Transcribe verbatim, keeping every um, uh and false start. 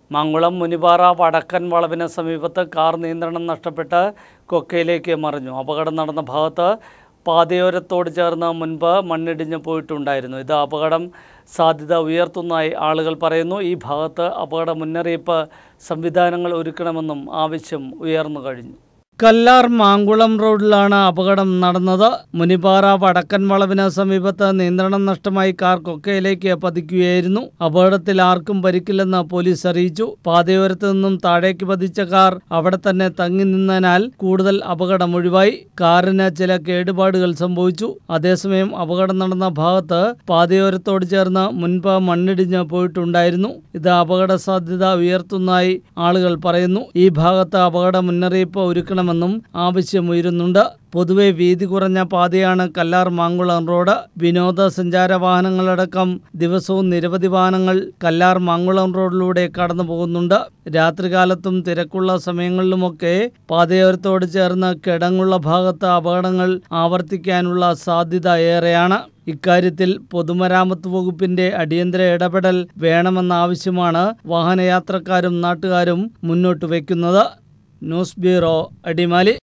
മാങ്കുളം മുനിപാറ വടക്കൻ വളവിന് സമീപത്ത് കാർ നിയന്ത്രണം നഷ്ടപ്പെട്ട് കൊക്കയിലേക്ക് മറിഞ്ഞു. അപകടം നടന്ന ഭാഗത്ത് പാതയോരത്തോട് ചേർന്ന് മുൻപ് മണ്ണിടിഞ്ഞ് പോയിട്ടുണ്ടായിരുന്നു. ഇത് അപകടം സാധ്യത ഉയർത്തുന്നതായി ആളുകൾ പറയുന്നു. ഈ ഭാഗത്ത് അപകട മുന്നറിയിപ്പ് സംവിധാനങ്ങൾ ഒരുക്കണമെന്നും ആവശ്യം ഉയർന്നു കഴിഞ്ഞു. കല്ലാർ മാങ്കുളം റോഡിലാണ് അപകടം നടന്നത്. മുനിപാറ വടക്കൻ വളവിന് സമീപത്ത് നിയന്ത്രണം നഷ്ടമായി കാർ കൊക്കയിലേക്ക് പതിക്കുകയായിരുന്നു. അപകടത്തിൽ ആർക്കും പരിക്കില്ലെന്ന് പോലീസ് അറിയിച്ചു. പാതയോരത്ത് നിന്നും താഴേക്ക് പതിച്ച കാർ അവിടെ തന്നെ തങ്ങി നിന്നതിനാൽ കൂടുതൽ അപകടം ഒഴിവായി. കാറിന് ചില കേടുപാടുകൾ സംഭവിച്ചു. അതേസമയം അപകടം നടന്ന ഭാഗത്ത് പാതയോരത്തോട് ചേർന്ന് മുൻപ് മണ്ണിടിഞ്ഞ് പോയിട്ടുണ്ടായിരുന്നു. ഇത് അപകട സാധ്യത ഉയർത്തുന്നതായി ആളുകൾ പറയുന്നു. ഈ ഭാഗത്ത് അപകട മുന്നറിയിപ്പ് ഒരുക്കണം ും ആവശ്യമുയരുന്നുണ്ട്. പൊതുവെ വീതി കുറഞ്ഞ പാതയാണ് കല്ലാർ മാങ്കുളം റോഡ്. വിനോദസഞ്ചാര വാഹനങ്ങളടക്കം ദിവസവും നിരവധി വാഹനങ്ങൾ കല്ലാർ മാങ്കുളം റോഡിലൂടെ കടന്നു പോകുന്നുണ്ട്. രാത്രികാലത്തും തിരക്കുള്ള സമയങ്ങളിലുമൊക്കെ പാതയോരത്തോട് ചേർന്ന് കിടങ്ങുള്ള ഭാഗത്ത് അപകടങ്ങൾ ആവർത്തിക്കാനുള്ള സാധ്യത ഏറെയാണ്. ഇക്കാര്യത്തിൽ പൊതുമരാമത്ത് വകുപ്പിന്റെ അടിയന്തര ഇടപെടൽ വേണമെന്ന ആവശ്യമാണ് വാഹനയാത്രക്കാരും നാട്ടുകാരും മുന്നോട്ട് വയ്ക്കുന്നത്. News bureau, Adimali.